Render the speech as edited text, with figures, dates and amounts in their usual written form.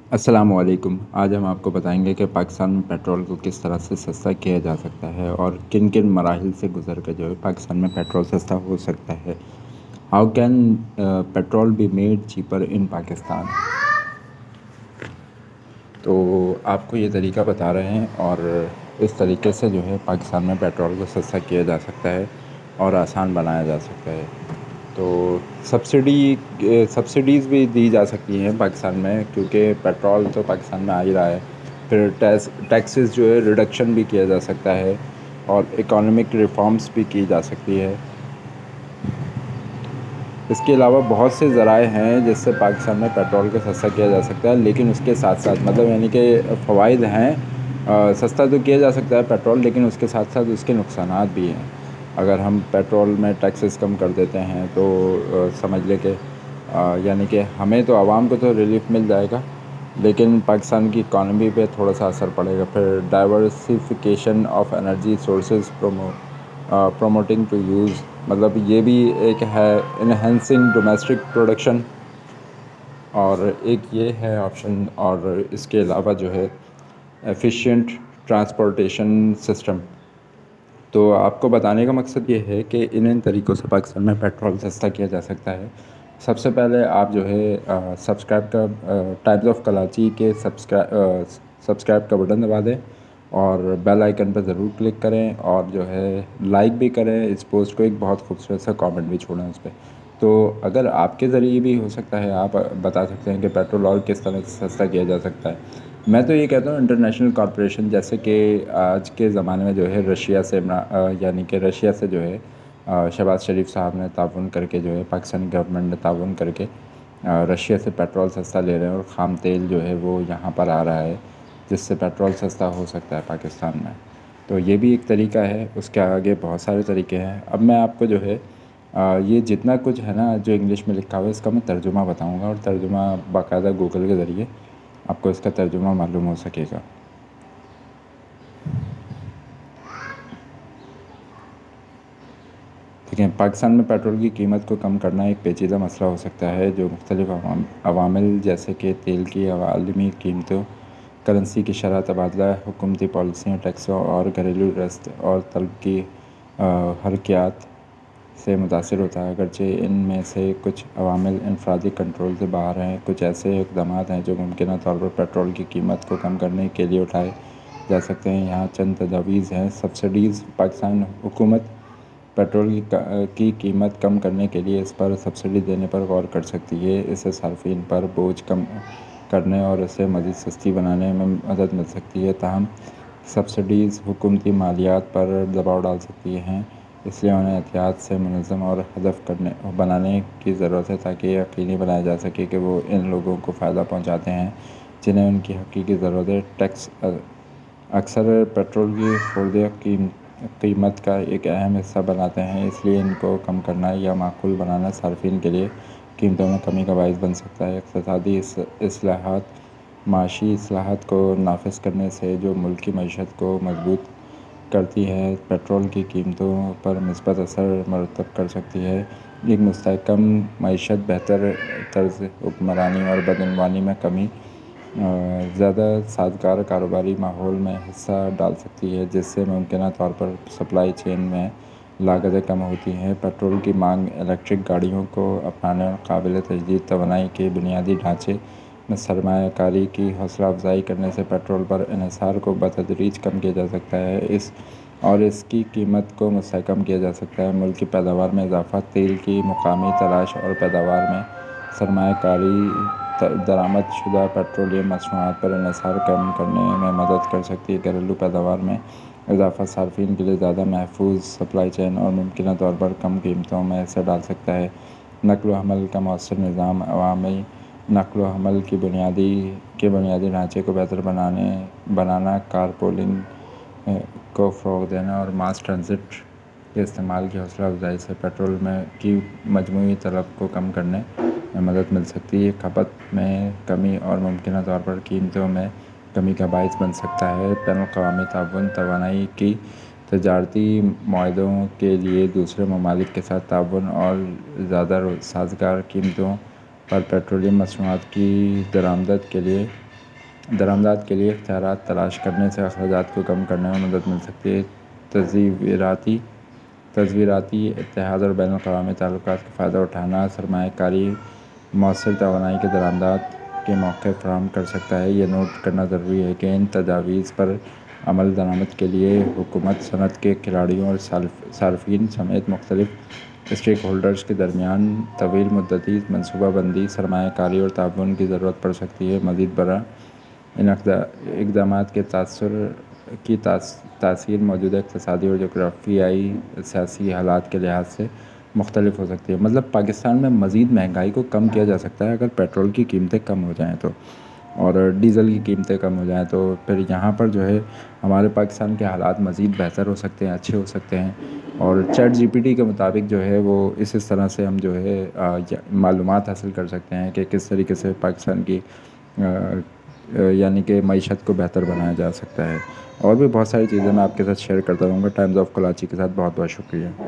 السلام علیکم۔ آج ہم آپ کو بتائیں گے کہ پاکستان میں پیٹرول کو کس طرح سے سستا کیا جا سکتا ہے اور کن کن مراحل سے گزر کر جو ہے پاکستان میں پیٹرول سستا ہو سکتا ہے۔ How can petrol be made cheaper in Pakistan? تو آپ کو یہ طریقہ بتا رہے ہیں اور اس طریقے سے جو ہے پاکستان میں پیٹرول کو سستا کیا جا سکتا ہے اور آسان بنایا جا سکتا ہے۔ تو سبسڈیز بھی دی جا سکتی ہیں پاکستان میں، کیونکہ پیٹرول تو پاکستان میں آ ہی رہا ہے۔ پھر ٹیکسز جو ہے ریڈکشن بھی کیا جا سکتا ہے اور اکانومک ریفارمز بھی کی جا سکتی ہے۔ اس کے علاوہ بہت سے ذرائع ہیں جس سے پاکستان میں پیٹرول کو سستا کیا جا سکتا ہے، لیکن اس کے ساتھ ساتھ مطلب یعنی کہ فوائد ہیں، سستا تو کیا جا سکتا ہے پیٹرول، لیکن اس کے ساتھ ساتھ اس کے نقصانات بھی ہیں۔ اگر ہم پیٹرول میں ٹیکسز کم کر دیتے ہیں تو سمجھ لے کہ یعنی کہ ہمیں تو عوام کو تو ریلیف مل جائے گا، لیکن پاکستان کی اکانومی پہ تھوڑا سا اثر پڑے گا۔ پھر diversification of energy sources promoting to use, مطلب یہ بھی ایک ہے انہینسنگ ڈومیسٹک پروڈکشن، اور ایک یہ ہے آپشن۔ اور اس کے علاوہ جو ہے ایفیشینٹ ٹرانسپورٹیشن سسٹم۔ تو آپ کو بتانے کا مقصد یہ ہے کہ ان طریقوں سے پاکستان میں پیٹرول سستا کیا جا سکتا ہے۔ سب سے پہلے آپ جو ہے سبسکرائب کا ٹائمز آف کراچی کے سبسکرائب کا بٹن دبا دیں اور بیل آئیکن پر ضرور کلک کریں، اور جو ہے لائک بھی کریں اس پوسٹ کو، ایک بہت خوبصورت سا کامنٹ بھی چھوڑیں اس پہ۔ تو اگر آپ کے ذریعے بھی ہو سکتا ہے، آپ بتا سکتے ہیں کہ پیٹرول اور کس طرح سے سستا کیا جا سکتا ہے۔ میں تو یہ کہتا ہوں انٹرنیشنل کارپوریشن، جیسے کہ آج کے زمانے میں جو ہے رشیا سے جو ہے شہباز شریف صاحب نے تعاون کر کے جو ہے پاکستانی گورنمنٹ نے تعاون کر کے رشیا سے پیٹرول سستا لے رہے ہیں، اور خام تیل جو ہے وہ یہاں پر آ رہا ہے، جس سے پیٹرول سستا ہو سکتا ہے پاکستان میں۔ تو یہ بھی ایک طریقہ ہے، اس کے آگے بہت سارے طریقے ہیں۔ اب میں آپ کو جو ہے یہ جتنا کچھ ہے نا جو انگلش میں لکھا ہوا ہے، اس کا میں ترجمہ بتاؤں گا، اور ترجمہ باقاعدہ گوگل کے ذریعے آپ کو اس کا ترجمہ معلوم ہو سکے گا۔ دیکھیں، پاکستان میں پیٹرول کی قیمت کو کم کرنا ایک پیچیدہ مسئلہ ہو سکتا ہے، جو مختلف عوامل جیسے کہ تیل کی عالمی قیمتوں، کرنسی کی شرح تبادلہ، حکومتی پالیسیوں، ٹیکسوں اور گھریلو رست اور طلب کی حرکیات سے متاثر ہوتا ہے۔ اگرچہ ان میں سے کچھ عوامل انفرادی کنٹرول سے باہر ہیں، کچھ ایسے اقدامات ہیں جو ممکنہ طور پر پیٹرول کی قیمت کو کم کرنے کے لیے اٹھائے جا سکتے ہیں۔ یہاں چند تجاویز ہیں۔ سبسڈیز: پاکستان حکومت پیٹرول کی قیمت کم کرنے کے لیے اس پر سبسڈی دینے پر غور کر سکتی ہے۔ اس سے صارفین پر بوجھ کم کرنے اور اسے مزید سستی بنانے میں مدد مل سکتی ہے۔ تاہم سبسڈیز حکومتی مالیات پر دباؤ ڈال سکتی ہیں، اس لیے انہیں احتیاط سے منظم اور ہدف بنانے کی ضرورت ہے، تاکہ یہ یقینی بنایا جا سکے کہ وہ ان لوگوں کو فائدہ پہنچاتے ہیں جنہیں ان کی حقیقی ضرورت ہے۔ ٹیکس اکثر پیٹرول کی خوردہ قیمت کا ایک اہم حصہ بناتے ہیں، اس لیے ان کو کم کرنا یا معقول بنانا صارفین کے لیے قیمتوں میں کمی کا باعث بن سکتا ہے۔ اقتصادی اصلاحات: معاشی اصلاحات کو نافذ کرنے سے جو ملک کی معیشت کو مضبوط کرتی ہے، پیٹرول کی قیمتوں پر مثبت اثر مرتب کر سکتی ہے۔ ایک مستحکم معیشت بہتر طرز حکمرانی اور بدعنوانی میں کمی، زیادہ سازگار کاروباری ماحول میں حصہ ڈال سکتی ہے، جس سے ممکنہ طور پر سپلائی چین میں لاگتیں کم ہوتی ہیں۔ پیٹرول کی مانگ: الیکٹرک گاڑیوں کو اپنانے اور قابل تجدید توانائی کے بنیادی ڈھانچے میں سرمایہ کاری کی حوصلہ افزائی کرنے سے پیٹرول پر انحصار کو بتدریج کم کیا جا سکتا ہے اور اس کی قیمت کو مستحکم کیا جا سکتا ہے۔ ملک کی پیداوار میں اضافہ: تیل کی مقامی تلاش اور پیداوار میں سرمایہ کاری درآمد شدہ پیٹرولیم مصنوعات پر انحصار کم کرنے میں مدد کر سکتی ہے۔ گھریلو پیداوار میں اضافہ صارفین کے لیے زیادہ محفوظ سپلائی چین اور ممکنہ طور پر کم قیمتوں میں حصہ ڈال سکتا ہے۔ نقل و حمل کا مؤثر نظام: عوامی نقل و حمل کے بنیادی ڈھانچے کو بہتر بنانا، کار پولنگ کو فروغ دینا اور ماس ٹرانزٹ کے استعمال کی حوصلہ افزائی سے پیٹرول کی مجموعی طلب کو کم کرنے میں مدد مل سکتی ہے۔ کھپت میں کمی اور ممکنہ طور پر قیمتوں میں کمی کا باعث بن سکتا ہے۔ بین الاقوامی تعاون: توانائی کی تجارتی معاہدوں کے لیے دوسرے ممالک کے ساتھ تعاون اور زیادہ سازگار قیمتوں پر پیٹرولیم مصنوعات کی درآمد کے لیے درآمدات کے لیے اختیارات تلاش کرنے سے اخراجات کو کم کرنے میں مدد مل سکتی ہے۔ تصویراتی اتحاد اور بین الاقوامی تعلقات کا فائدہ اٹھانا سرمایہ کاری مؤثر توانائی کے درآمدات کے موقع فراہم کر سکتا ہے۔ یہ نوٹ کرنا ضروری ہے کہ ان تجاویز پر عمل درآمد کے لیے حکومت، صنعت کے کھلاڑیوں اور صارفین سمیت مختلف اسٹیک ہولڈرز کے درمیان طویل مدتی منصوبہ بندی، سرمایہ کاری اور تعاون کی ضرورت پڑ سکتی ہے۔ مزید برآں، ان اقدامات کے تاثیر موجودہ اقتصادی اور جغرافیائی سیاسی حالات کے لحاظ سے مختلف ہو سکتی ہے۔ مطلب پاکستان میں مزید مہنگائی کو کم کیا جا سکتا ہے اگر پیٹرول کی قیمتیں کم ہو جائیں تو، اور ڈیزل کی قیمتیں کم ہو جائیں تو پھر یہاں پر جو ہے ہمارے پاکستان کے حالات مزید بہتر ہو سکتے ہیں، اچھے ہو سکتے ہیں۔ اور چیٹ جی پی ٹی کے مطابق جو ہے وہ اس طرح سے ہم جو ہے معلومات حاصل کر سکتے ہیں کہ کس طریقے سے پاکستان کی یعنی کہ معیشت کو بہتر بنایا جا سکتا ہے۔ اور بھی بہت ساری چیزیں میں آپ کے ساتھ شیئر کرتا رہوں گا۔ ٹائمز آف کراچی کے ساتھ بہت بہت شکریہ۔